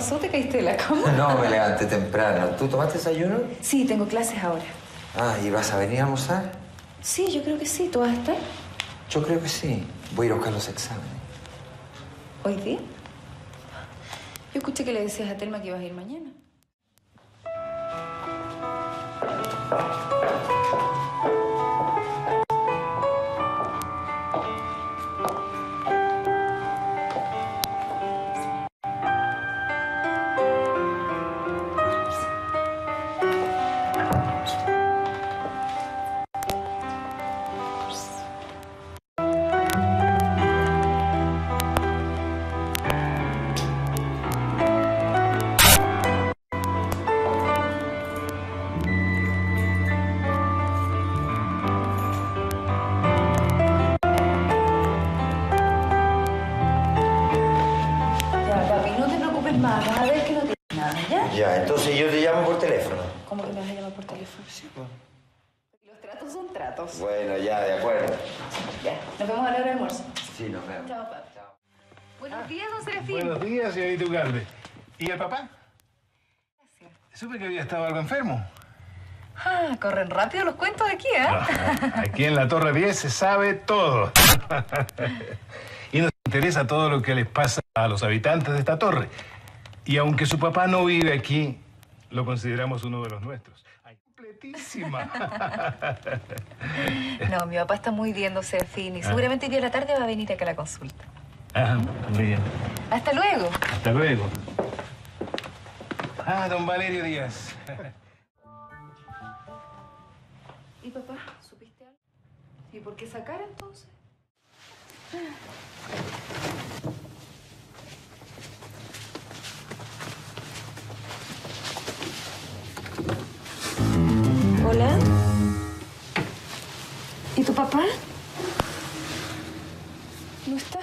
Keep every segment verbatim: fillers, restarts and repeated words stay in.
pasó? ¿Te caíste de la cama? No, me levanté temprano. ¿Tú tomaste desayuno? Sí, tengo clases ahora. Ah, ¿y vas a venir a almorzar? Sí, yo creo que sí. ¿Tú vas a estar? Yo creo que sí. Voy a ir a buscar los exámenes. ¿Hoy día? Yo escuché que le decías a Telma que ibas a ir mañana. Más, vas a ver que no tienes nada, ¿ya? Ya, entonces yo te llamo por teléfono. ¿Cómo que me vas a llamar por teléfono? Sí, pues. Los tratos son tratos. Bueno, ya, de acuerdo. Ya, nos vemos a la hora del almuerzo. Sí, nos vemos. Chao, papá. Chao. Buenos días, don Serafín. Buenos días, señorita Ugalde. ¿Y el papá? Gracias. Supe que había estado algo enfermo. Ah, corren rápido los cuentos aquí, ¿eh? No, aquí en la Torre diez se sabe todo. Y nos interesa todo lo que les pasa a los habitantes de esta torre. Y aunque su papá no vive aquí, lo consideramos uno de los nuestros. ¡Ay, completísima! No, mi papá está muy bien, don Serafín, y Ah. seguramente hoy día a la tarde va a venir acá a la consulta. Ah, muy bien. Hasta luego. Hasta luego. Ah, don Valerio Díaz. ¿Y papá, supiste algo? ¿Y por qué sacar entonces? Hola. ¿Y tu papá? ¿No está?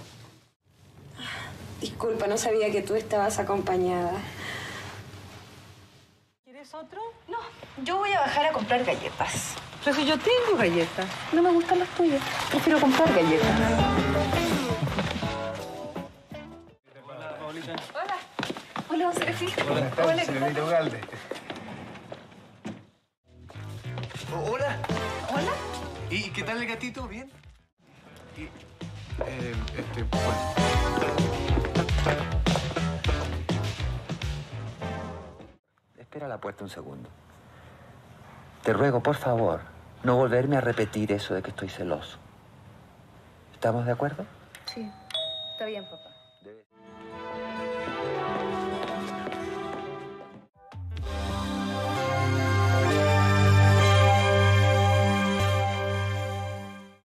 Disculpa, no sabía que tú estabas acompañada. ¿Quieres otro? No, yo voy a bajar a comprar galletas. Pero si yo tengo galletas. No me gustan las tuyas. Prefiero comprar galletas. Hola, Paulita. Hola. Hola, don Serafín. Buenas tardes, Hola, señorita Ugalde. Oh, hola. Hola. ¿Y qué tal el gatito? ¿Bien? Y, eh, este, bueno. Espera a la puerta un segundo. Te ruego, por favor, no volverme a repetir eso de que estoy celoso. ¿Estamos de acuerdo? Sí, está bien, papá.